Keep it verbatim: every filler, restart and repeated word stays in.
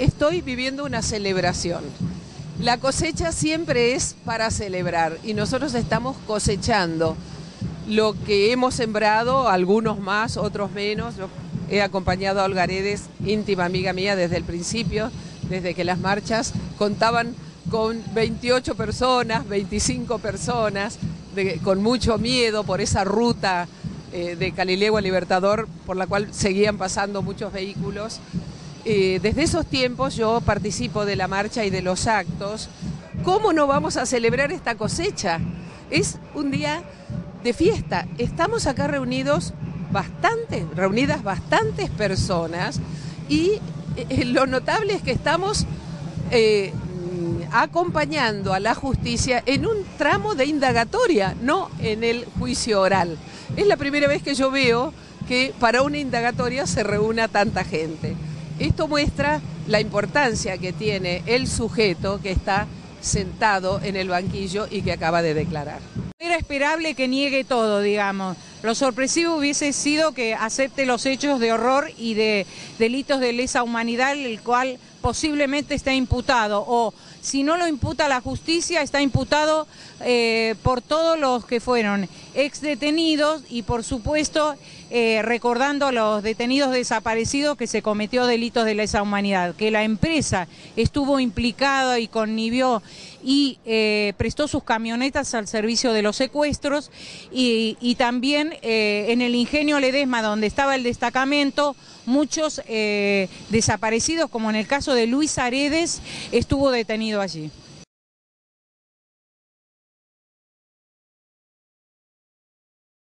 estoy viviendo una celebración. La cosecha siempre es para celebrar y nosotros estamos cosechando lo que hemos sembrado, algunos más, otros menos. Yo he acompañado a Olga Aredes, íntima amiga mía desde el principio, desde que las marchas contaban con veintiocho personas, veinticinco personas, de, con mucho miedo por esa ruta eh, de Calilegua a Libertador, por la cual seguían pasando muchos vehículos. Eh, desde esos tiempos yo participo de la marcha y de los actos. ¿Cómo no vamos a celebrar esta cosecha? Es un día de fiesta. Estamos acá reunidos bastante, reunidas bastantes personas y eh, lo notable es que estamos eh, acompañando a la justicia en un tramo de indagatoria, no en el juicio oral. Es la primera vez que yo veo que para una indagatoria se reúna tanta gente. Esto muestra la importancia que tiene el sujeto que está sentado en el banquillo y que acaba de declarar. Era esperable que niegue todo, digamos. Lo sorpresivo hubiese sido que acepte los hechos de horror y de delitos de lesa humanidad, el cual posiblemente está imputado, o si no lo imputa la justicia, está imputado eh, por todos los que fueron exdetenidos y por supuesto eh, recordando a los detenidos desaparecidos que se cometió delitos de lesa humanidad, que la empresa estuvo implicada y connivió y eh, prestó sus camionetas al servicio de los secuestros y, y también eh, en el Ingenio Ledesma, donde estaba el destacamento, muchos eh, desaparecidos, como en el caso de Luis Aredes, estuvo detenido allí.